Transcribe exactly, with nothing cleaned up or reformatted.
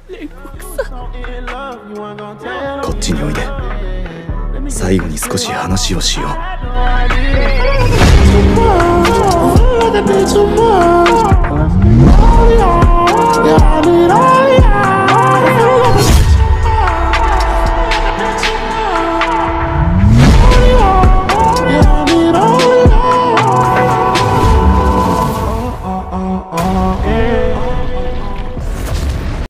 煉獄さん、 こっちにおいで。最後に少し話をしよう。